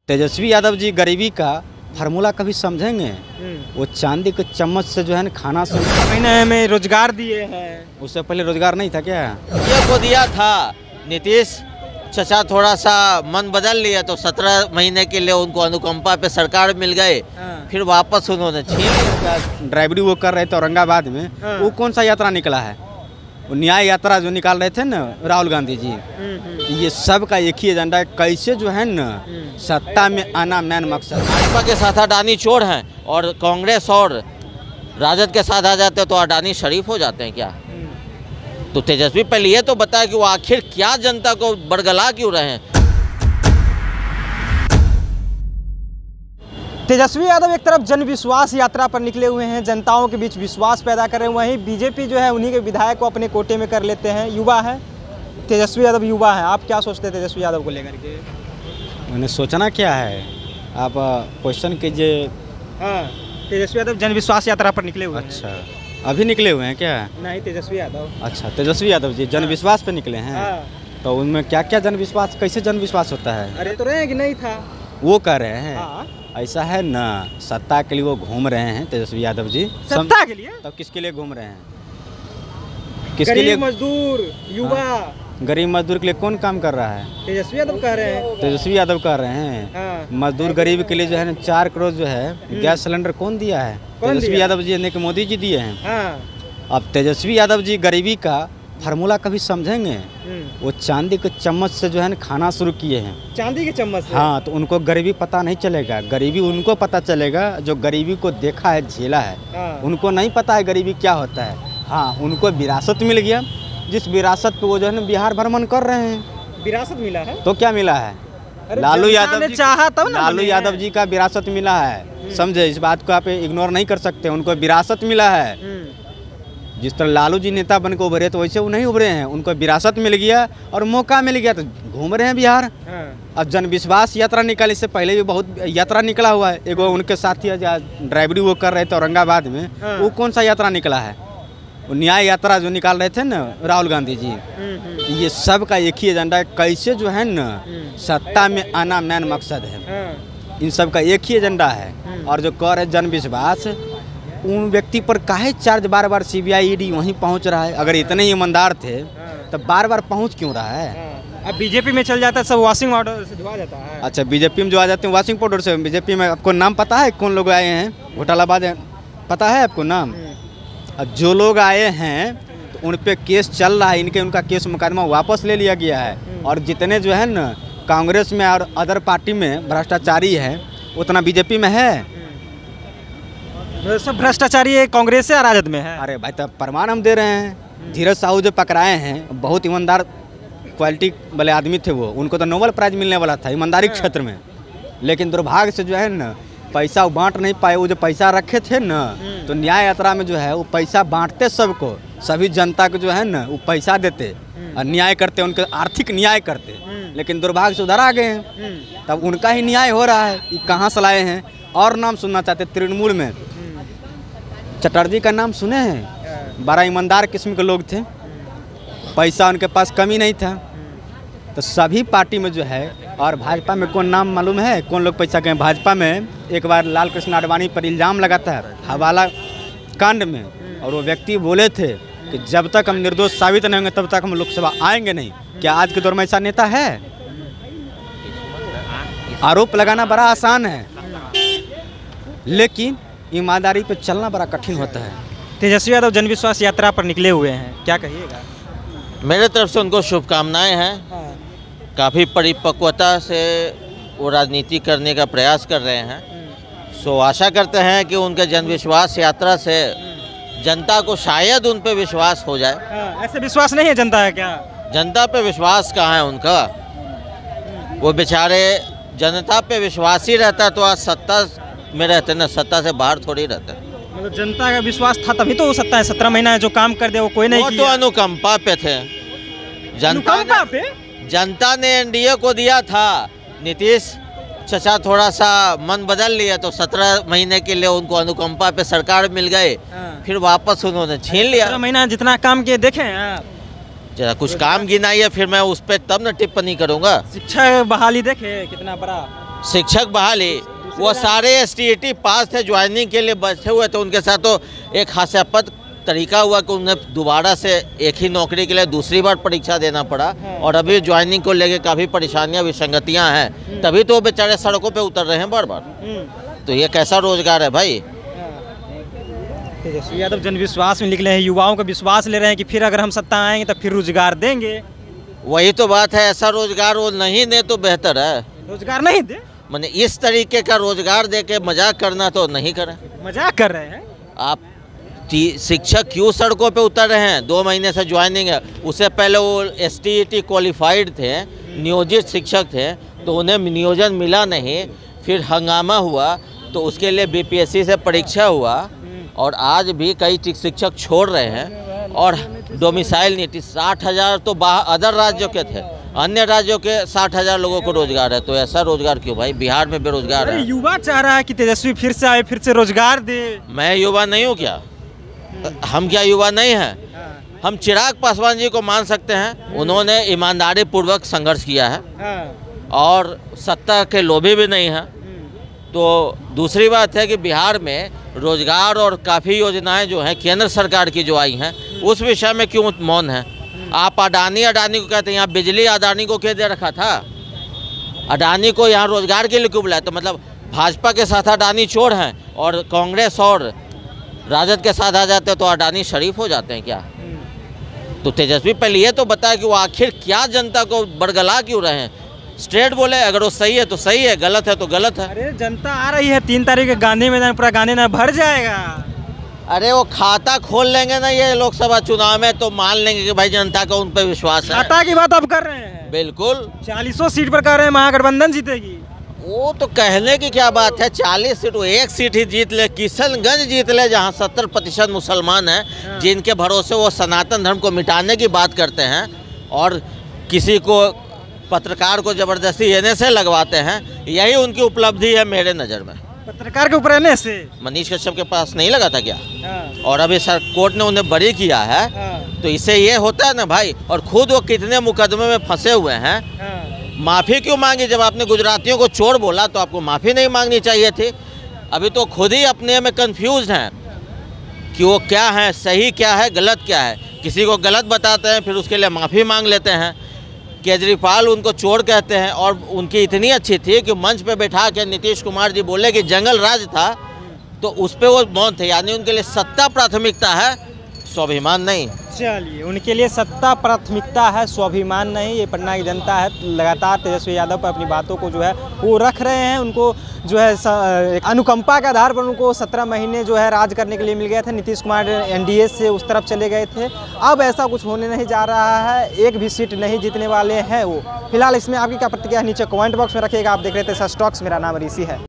तेजस्वी यादव जी गरीबी का फार्मूला कभी समझेंगे? वो चांदी के चम्मच से जो है ना खाना से महीने में रोजगार दिए हैं। उससे पहले रोजगार नहीं था क्या? ये को दिया था नीतीश चचा, थोड़ा सा मन बदल लिया तो 17 महीने के लिए उनको अनुकंपा पे सरकार मिल गए, फिर वापस उन्होंने छीन लिया। ड्राइवरी वो कर रहे थे औरंगाबाद में, वो कौन सा यात्रा निकला है? वो न्याय यात्रा जो निकाल रहे थे ना राहुल गांधी जी, ये सब का एक ही एजेंडा है, कैसे जो है ना सत्ता में आना मेन मकसद। भाजपा के साथ अडानी चोर हैं और कांग्रेस और राजद के साथ आ जाते हैं तो अडानी शरीफ हो जाते हैं क्या? तो तेजस्वी पहले ये तो बताया कि वो आखिर क्या जनता को बरगला क्यों रहे हैं। तेजस्वी यादव एक तरफ जन विश्वास यात्रा पर निकले हुए हैं, जनताओं के बीच विश्वास पैदा कर रहे हैं, वहीं बीजेपी जो है उन्हीं के विधायक को अपने कोटे में कर लेते हैं। युवा है तेजस्वी यादव, युवा है। आप क्या सोचते हैं तेजस्वी यादव को लेकर के? मैंने सोचना क्या है, आप क्वेश्चन कीजिए। हाँ, तेजस्वी यादव जन विश्वास यात्रा पर निकले हुए हैं। अच्छा, अभी निकले हुए हैं क्या? नहीं, तेजस्वी यादव। अच्छा, तेजस्वी यादव जी जन विश्वास पे निकले हैं। हाँ। तो उनमें क्या क्या जन विश्वास, कैसे जन विश्वास होता है? अरे तो रहे कि नहीं था वो कह रहे हैं। हाँ। ऐसा है ना, सत्ता के लिए वो घूम रहे हैं तेजस्वी यादव जी। सत्ता के लिए? तब किसके लिए घूम रहे हैं? किसके लिए? मजदूर, युवा। हाँ। गरीब मजदूर के लिए कौन काम कर रहा है? तेजस्वी यादव कह रहे हैं। तेजस्वी यादव कह रहे हैं। हाँ। मजदूर गरीब के लिए जो है ना 4 करोड़ जो है गैस सिलेंडर कौन दिया है? तेजस्वी यादव जी ने कि मोदी जी दिए हैं। हाँ। अब तेजस्वी यादव जी गरीबी का फार्मूला कभी समझेंगे? वो चांदी के चम्मच से जो है ना खाना शुरू किए हैं। चांदी के चम्मच से? हाँ, तो उनको गरीबी पता नहीं चलेगा। गरीबी उनको पता चलेगा जो गरीबी को देखा है, झेला है। हाँ। उनको उनको नहीं पता है गरीबी क्या होता है। हाँ, उनको विरासत मिल गया, जिस विरासत पे वो जो है ना बिहार भ्रमण कर रहे हैं। विरासत मिला है तो क्या मिला है? लालू यादव जी चाहा तब ना, लालू यादव जी का विरासत मिला है। समझे, इस बात को आप इग्नोर नहीं कर सकते। उनको विरासत मिला है। जिस तरह लालू जी नेता बन के उभरे तो वैसे वो नहीं उभरे हैं। उनको विरासत मिल गया और मौका मिल गया तो घूम रहे हैं बिहार। अब जन विश्वास यात्रा निकाली, इससे पहले भी बहुत यात्रा निकला हुआ है। एगो उनके साथी ड्राइवरी वो कर रहे थे औरंगाबाद में, वो कौन सा यात्रा निकला है? वो न्याय यात्रा जो निकाल रहे थे ना राहुल गांधी जी, ये सब का एक ही एजेंडा है, कैसे जो है ना सत्ता में आना मेन मकसद है। इन सब का एक ही एजेंडा है। और जो कह रहे जन विश्वास, उन व्यक्ति पर काहे चार्ज बार बार सीबीआई ईडी वहीं पहुंच रहा है? अगर इतने ईमानदार थे तो बार बार पहुंच क्यों रहा है? अब बीजेपी में चल जाता है, सब वॉशिंग पाउडर से धुआ जाता है। अच्छा, बीजेपी में जो आ जाते हैं वॉशिंग पाउडर से। बीजेपी में आपको नाम पता है कौन लोग आए हैं घोटालाबाज? पता है आपको नाम? अब जो लोग आए हैं तो उन पे केस चल रहा है, उनका केस मुकदमा वापस ले लिया गया है। और जितने जो है ना कांग्रेस में और अदर पार्टी में भ्रष्टाचारी है, उतना बीजेपी में है। सब भ्रष्टाचारी कांग्रेस से राजद में है। अरे भाई, तब प्रमाण हम दे रहे हैं। धीरज साहू जो पकड़ाए हैं, बहुत ईमानदार क्वालिटी वाले आदमी थे वो। उनको तो नोबेल प्राइज मिलने वाला था ईमानदारी क्षेत्र में, लेकिन दुर्भाग्य से जो है ना पैसा बांट नहीं पाए। वो जो पैसा रखे थे ना, तो न्याय यात्रा में जो है वो पैसा बांटते सबको, सभी जनता को जो है ना वो पैसा देते और न्याय करते, उनके आर्थिक न्याय करते। लेकिन दुर्भाग्य से उधर आ गए हैं, तब उनका ही न्याय हो रहा है। कि कहाँ से लाए हैं? और नाम सुनना चाहते? तृणमूल में चटर्जी का नाम सुने हैं? बड़ा ईमानदार किस्म के लोग थे, पैसा उनके पास कमी नहीं था। तो सभी पार्टी में जो है, और भाजपा में कौन नाम मालूम है? कौन लोग पैसा के? भाजपा में एक बार लाल कृष्ण आडवाणी पर इल्ज़ाम लगाता है हवाला कांड में, और वो व्यक्ति बोले थे कि जब तक हम निर्दोष साबित नहीं होंगे तब तक हम लोकसभा आएंगे नहीं। क्या आज के दौर में ऐसा नेता है? आरोप लगाना बड़ा आसान है, लेकिन ईमानदारी पे चलना बड़ा कठिन होता है। तेजस्वी यादव जन विश्वास यात्रा पर निकले हुए हैं, क्या कहिएगा? मेरे तरफ से उनको शुभकामनाएं हैं। काफ़ी परिपक्वता से वो राजनीति करने का प्रयास कर रहे हैं। सो आशा करते हैं कि उनके जन विश्वास यात्रा से जनता को शायद उन पे विश्वास हो जाए। ऐसे विश्वास नहीं है जनता है क्या? जनता पे विश्वास कहाँ है उनका? वो बेचारे जनता पे विश्वास ही रहता तो आज सत्ता में रहते ना, सत्ता से बाहर थोड़ी रहते। मतलब जनता का विश्वास था तभी तो वो सत्ता है। 17 महीना जो काम कर दिया वो कोई नहीं किया। तो अनुकंपा पे थे। जनता ने एनडीए को दिया था। नीतीश चचा, थोड़ा सा मन बदल लिया तो 17 महीने के लिए उनको अनुकंपा पे सरकार मिल गए, फिर वापस उन्होंने छीन लिया। 17 महीना जितना काम किए देखें आप, जरा कुछ काम गिनाइए, फिर मैं उस पर तब न टिप्पणी करूंगा। शिक्षा बहाली देखे कितना बड़ा शिक्षक बहाली, वो सारे STET पास थे, ज्वाइनिंग के लिए बैठे हुए थे। उनके साथ तो एक हास्यास्पद तरीका हुआ कि उन्हें दोबारा से एक ही नौकरी के लिए दूसरी बार परीक्षा देना पड़ा। और अभी ज्वाइनिंग को लेके काफ़ी परेशानियां, विसंगतियां हैं, तभी तो बेचारे सड़कों पे उतर रहे हैं बार बार। तो ये कैसा रोजगार है भाई? तेजस्वी यादव जनविश्वास में निकले हैं, युवाओं का विश्वास ले रहे हैं कि फिर अगर हम सत्ता आएंगे तो फिर रोजगार देंगे। वही तो बात है, ऐसा रोजगार वो नहीं दे तो बेहतर है। रोजगार नहीं दे, मैंने इस तरीके का रोजगार दे के मजाक करना तो नहीं करें। मजाक कर रहे हैं आप शिक्षक क्यों सड़कों पे उतर रहे हैं? 2 महीने से ज्वाइनिंग है, उससे पहले वो STET क्वालिफाइड थे, नियोजित शिक्षक थे, तो उन्हें नियोजन मिला नहीं, फिर हंगामा हुआ, तो उसके लिए BPSC से परीक्षा हुआ और आज भी कई शिक्षक छोड़ रहे हैं। और डोमिसाइल नीति 60,000 तो अदर राज्यों के थे, अन्य राज्यों के 60,000 लोगों को रोजगार है। तो ऐसा रोजगार क्यों भाई? बिहार में बेरोजगार है। युवा चाह रहा है कि तेजस्वी फिर से आए, फिर से रोजगार दे। मैं युवा नहीं हूँ क्या? हम क्या युवा नहीं हैं? हम चिराग पासवान जी को मान सकते हैं, उन्होंने ईमानदारी पूर्वक संघर्ष किया है और सत्ता के लोभी भी नहीं है। तो दूसरी बात है कि बिहार में रोजगार और काफ़ी योजनाएं जो हैं केंद्र सरकार की जो आई हैं, उस विषय में क्यों मौन है? आप अडानी को कहते हैं, यहाँ बिजली अडानी को क्यों दे रखा था? अडानी को यहाँ रोजगार के लिए क्यों बुलाया? तो मतलब भाजपा के साथ अडानी चोर हैं और कांग्रेस और राजद के साथ आ जाते हैं तो अडानी शरीफ हो जाते हैं क्या? तो तेजस्वी पहले ये तो बताया कि वो आखिर क्या जनता को बरगला क्यों रहे हैं? स्ट्रेट बोले, अगर वो सही है तो सही है, गलत है तो गलत है। अरे जनता आ रही है 3 तारीख के गांधी मैदान, पूरा गांधी मैदान भर जाएगा। अरे वो खाता खोल लेंगे ना ये लोकसभा चुनाव में, तो मान लेंगे कि भाई जनता का उन पर विश्वास है। खाता की बात आप कर रहे हैं? बिल्कुल। 40 सीट पर कह रहे हैं महागठबंधन जीतेगी। वो तो कहने की क्या बात है, 40 सीट, वो 1 सीट ही जीत ले, किशनगंज जीत ले, जहाँ 70% मुसलमान हैं, जिनके भरोसे वो सनातन धर्म को मिटाने की बात करते हैं और किसी को पत्रकार को जबरदस्ती एने से लगवाते हैं। यही उनकी उपलब्धि है मेरे नज़र में। पत्रकार के ऊपर एने से मनीष कश्यप के पास नहीं लगा था क्या? और अभी सर कोर्ट ने उन्हें बरी किया है, तो इससे ये होता है ना भाई। और खुद वो कितने मुकदमे में फंसे हुए हैं, माफ़ी क्यों मांगी? जब आपने गुजरातियों को चोर बोला तो आपको माफ़ी नहीं मांगनी चाहिए थी। अभी तो खुद ही अपने में कंफ्यूज हैं कि वो क्या है, सही क्या है, गलत क्या है। किसी को गलत बताते हैं, फिर उसके लिए माफ़ी मांग लेते हैं। केजरीवाल उनको चोर कहते हैं और उनकी इतनी अच्छी थी कि मंच पे बैठा के नीतीश कुमार जी बोले कि जंगल राज था, तो उस पर वो मौन थे। यानी उनके लिए सत्ता प्राथमिकता है, स्वाभिमान नहीं। चलिए, उनके लिए सत्ता प्राथमिकता है, स्वाभिमान नहीं। ये पटना की जनता है, लगातार तेजस्वी यादव पर अपनी बातों को जो है वो रख रहे हैं। उनको जो है अनुकंपा के आधार पर उनको 17 महीने जो है राज करने के लिए मिल गए थे। नीतीश कुमार NDA से उस तरफ चले गए थे। अब ऐसा कुछ होने नहीं जा रहा है, एक भी सीट नहीं जीतने वाले हैं वो। फिलहाल इसमें आपकी क्या प्रतिक्रिया है नीचे कमेंट बॉक्स में रखिएगा। आप देख रहे थे सच टॉक्स, मेरा नाम ऋषि है।